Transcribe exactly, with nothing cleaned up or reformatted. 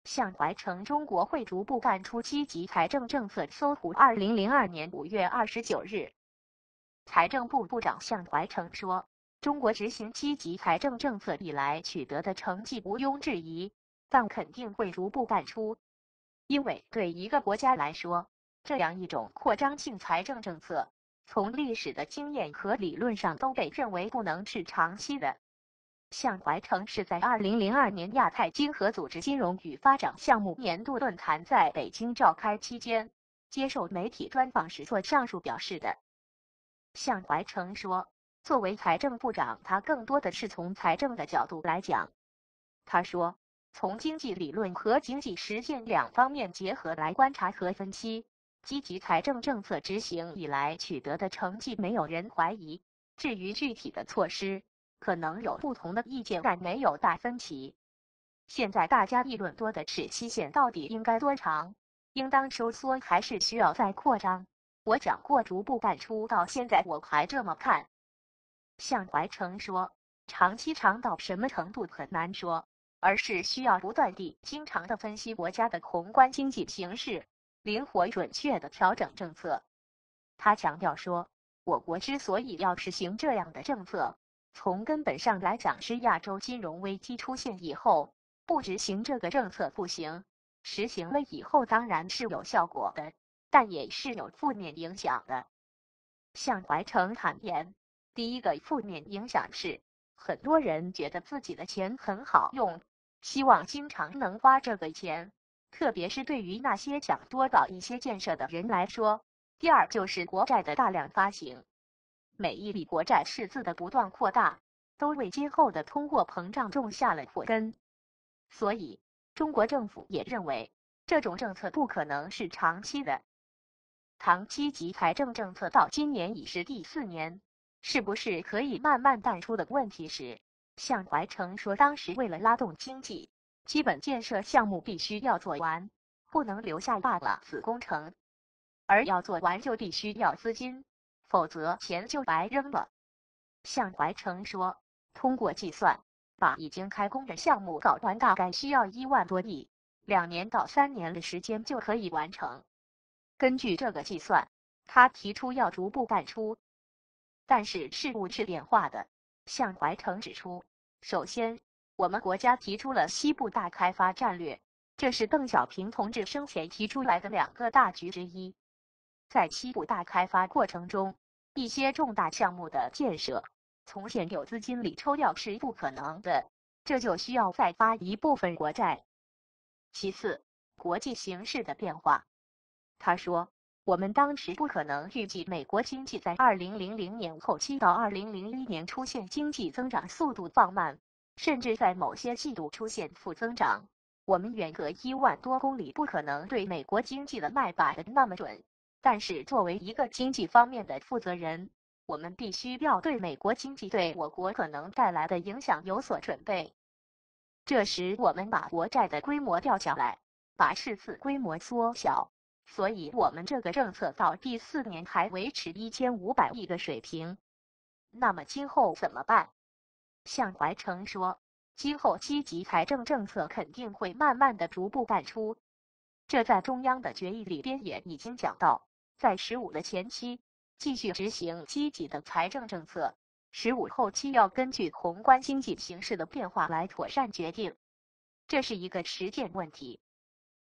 向怀称中国会逐步干出积极财政政策。搜狐二零零二年五月二十九日，财政部部长向怀称说，中国执行积极财政政策以来取得的成绩毋庸置疑，但肯定会逐步干出。因为对一个国家来说，这样一种扩张性财政政策，从历史的经验和理论上都被认为不能是长期的。向怀称是在二零零二年亚太经合组织金融与发展项目年度论坛在北京召开期间，接受媒体专访时做上述表示的。向怀称说，作为财政部长，他更多的是从财政的角度来讲。他说，从经济理论和经济实践两方面结合来观察和分析，积极财政政策执行以来取得的成绩没有人怀疑。至于具体的措施，可能有不同的意见，但没有大分歧。现在大家议论多的是期限到底应该多长，应当收缩还是需要再扩张。我讲过逐步干出，到现在我还这么看。向怀称说，长期长到什么程度很难说，而是需要不断地、经常地分析国家的宏观经济形势，灵活准确地调整政策。他强调说，我国之所以要实行这样的政策，从根本上来讲是亚洲金融危机出现以后，不执行这个政策不行，实行了以后当然是有效果的，但也是有负面影响的。向怀称坦言，第一个负面影响是，很多人觉得自己的钱很好用，希望经常能花这个钱，特别是对于那些想多搞一些建设的人来说。第二就是国债的大量发行，每一笔国债赤字的不断扩大，都为今后的通货膨胀种下了祸根。所以，中国政府也认为，这种政策不可能是长期的。谈积极财政政策到今年已是第四年，是不是可以慢慢淡出的问题时，向怀称说，当时为了拉动经济，基本建设项目必须要做完，不能留下大了子工程。而要做完就必须要资金，否则钱就白扔了。向怀称说，通过计算，把已经开工的项目搞完大概需要一万多亿，两年到三年的时间就可以完成。根据这个计算，他提出要逐步干出。但是事物是变化的，向怀称指出，首先，我们国家提出了西部大开发战略，这是邓小平同志生前提出来的两个大局之一。在西部大开发过程中，一些重大项目的建设，从现有资金里抽调是不可能的，这就需要再发一部分国债。其次，国际形势的变化。他说，我们当时不可能预计美国经济在二零零零年后期到二零零一年出现经济增长速度放慢，甚至在某些季度出现负增长。我们远隔一万多公里，不可能对美国经济的脉把得那么准。但是作为一个经济方面的负责人，我们必须要对美国经济对我国可能带来的影响有所准备。这时我们把国债的规模调下来，把赤字规模缩小，所以我们这个政策到第四年还维持一千五百亿的水平。那么今后怎么办？向怀称说，今后积极财政政策肯定会慢慢的逐步干出。这在中央的决议里边也已经讲到，在十五的前期继续执行积极的财政政策，十五后期要根据宏观经济形势的变化来妥善决定。这是一个实践问题。